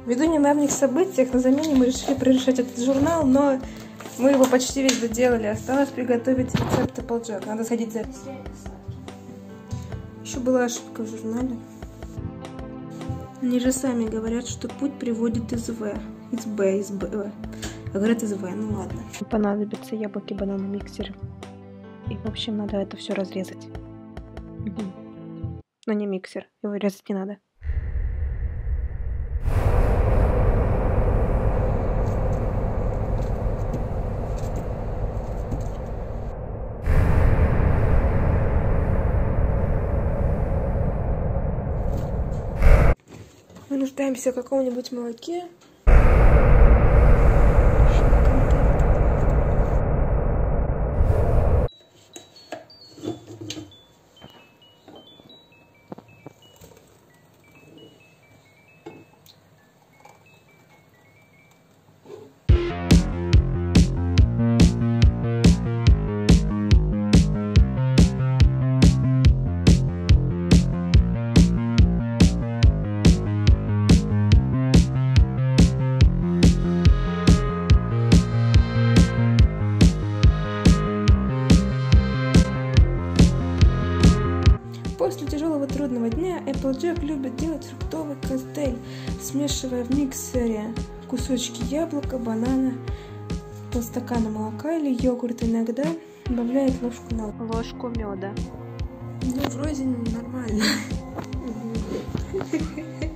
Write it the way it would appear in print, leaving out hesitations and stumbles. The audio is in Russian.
Ввиду недавних событий на замене мы решили прорешать этот журнал, но мы его почти весь доделали. Осталось приготовить рецепт Applejack. Надо сходить за... Еще была ошибка в журнале. Они же сами говорят, что путь приводит из В. Из Б, из Б. А говорят из В, ну ладно. Понадобятся яблоки, бананы, миксер. И в общем надо это все разрезать. Но не миксер, его резать не надо. Мы нуждаемся в каком-нибудь молоке. После тяжелого трудного дня Applejack любит делать фруктовый коктейль, смешивая в миксере кусочки яблока, банана, полстакана молока или йогурт. Иногда добавляет ложку меда. Ну, вроде нормально.